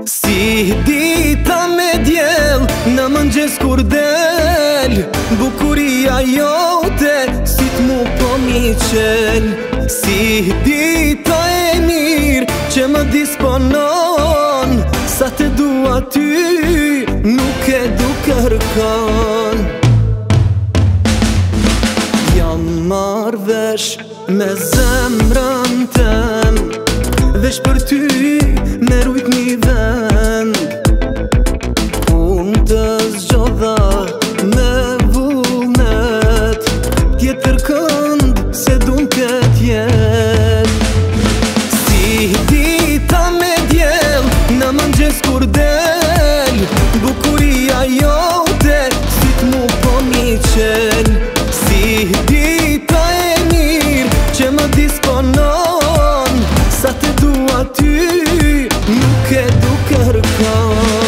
Si dita me djel në mëngjes kur del, bukuria jote si t'mu po mi qel. Si dita e mirë që më disponon, sa të dua ty nuk e du kërkon. Jam marrë vesh me zemrën tem, vesh për ty me rujt një vend. Unë të zgjodha me vullnet, tjetër kënd se dun këtë jet. Si dita me djel në mëngjes kur del, bukuria jote si t'mu po mi qel. Si dita e mirë që më disponon, sa të dua ty nuk e du kërkon.